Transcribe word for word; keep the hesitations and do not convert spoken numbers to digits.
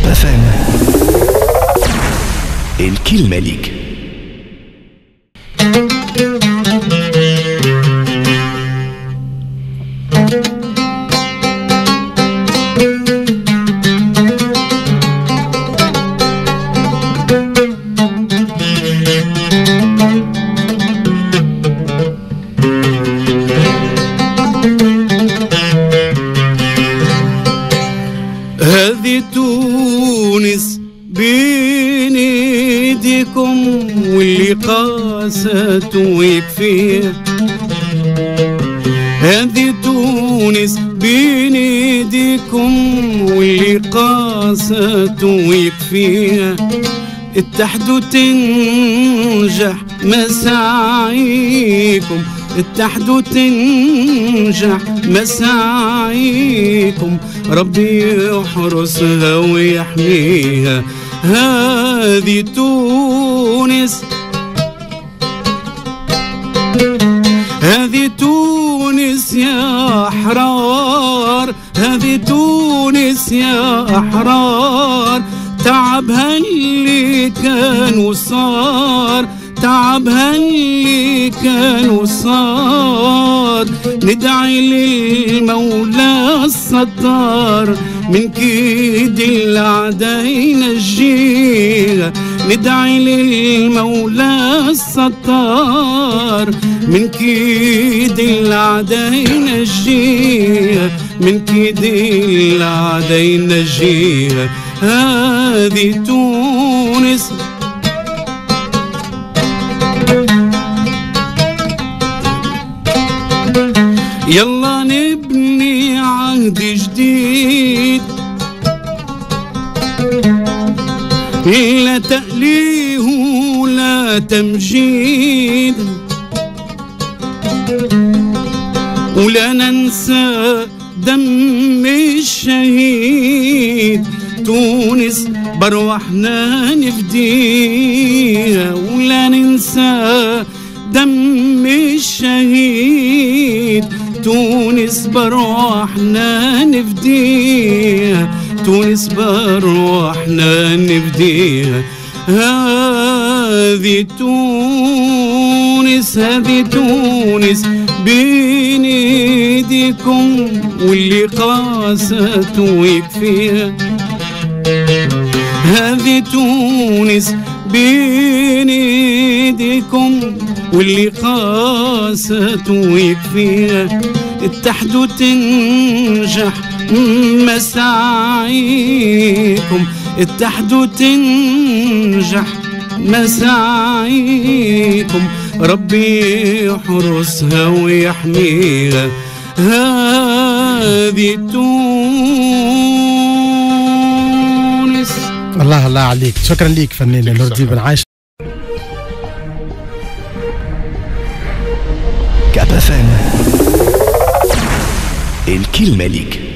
اف ام. الكلمة ليك. هذه تونس بين ايديكم واللي قاست ويكفيها. هذه تونس بين ايديكم واللي قاست ويكفيها. اتحدوا تنجح مساعيكم، اتحدوا تنجح مساعيكم، ربي يحرسها ويحميها. هذه تونس، هذه تونس يا أحرار، هذه تونس يا أحرار. تعبها اللي كان وصار، تعبها اللي كان وصار. ندعي للمولى الستار من كيد الأعداء ينجيها. ندعي للمولى الستار من كيد الأعداء ينجيها، من كيد الأعداء ينجيها. هذه تونس، يلا نبني عهد جديد، لا تأليه ولا تمجيد، ولا ننسى دم الشهيد. تونس بروحنا نفديها، ولا ننسى دم الشهيد. تونس بروحنا نفديها، تونس بروحنا نفديها. هذه تونس، هذه تونس بين ايديكم واللي قاست ويكفيها. هذه تونس بين ايديكم واللي قاست ويكفيها. اتحدوا تنجح مساعيكم، اتحدوا تنجح مساعيكم، ربي يحرسها ويحميها. هذه تونس. الله الله عليك، شكرا ليك فنان نور الدين بن عايش. كاب اف ام. الكلمة ليك.